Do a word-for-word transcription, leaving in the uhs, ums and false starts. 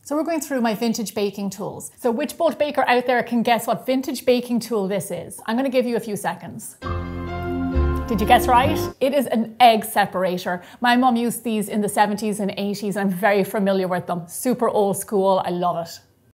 So we're going through my vintage baking tools. So which boat baker out there can guess what vintage baking tool this is? I'm going to give you a few seconds. Did you guess right? It is an egg separator. My mum used these in the seventies and eighties. I'm very familiar with them. Super old school. I love it.